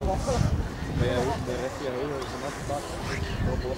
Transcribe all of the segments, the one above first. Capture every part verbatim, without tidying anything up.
Men jeg det er rigtigt, jeg har udhørt så meget bare over på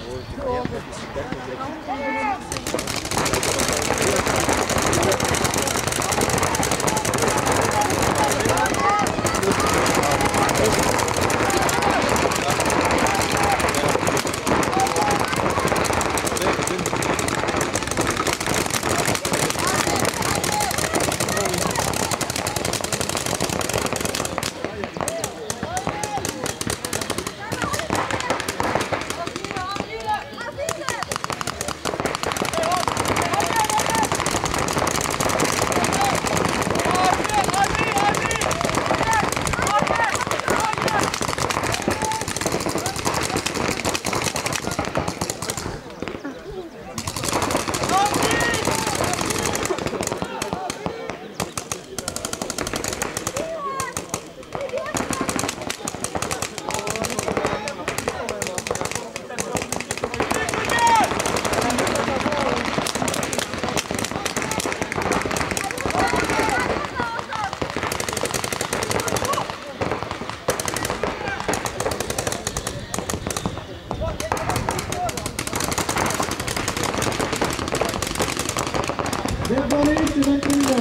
Det var ikke den kniven.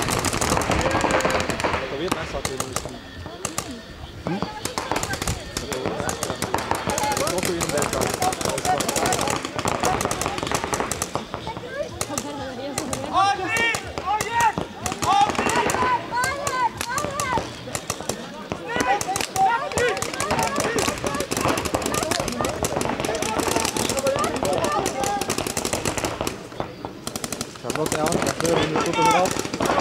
Jeg vet nästan att det är något. Mm. Så får in det där. Charlotte aan, dat deur in de voeten eraf.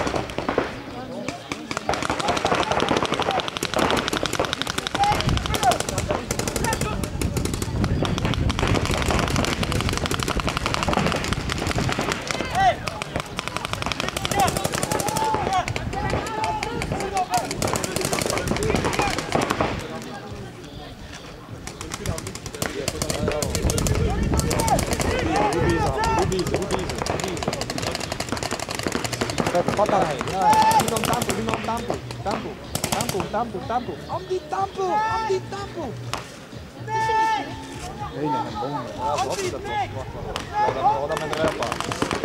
Patah. Minum tampu, minum tampu, tampu, tampu, tampu, tampu. Om die tampu, om die tampu. Nee, nee, een bom. Ja, wat is dat? Wacht, wacht. Ja, dan hoor dat met de repa.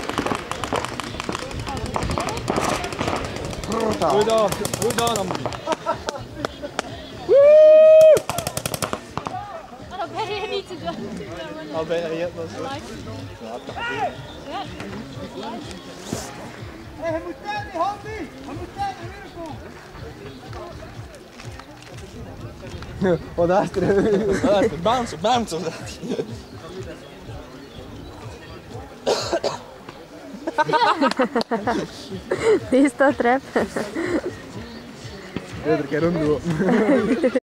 Goed dan, goed dan, Amdi. Dat ben je niet te doen. Al ben je het was. Ja. Hey, hij moet daar niet, Handy! Hij moet daar niet weer komen! Wat daar is er? Bounce, bounce. Listo, trap. Pedro, quero um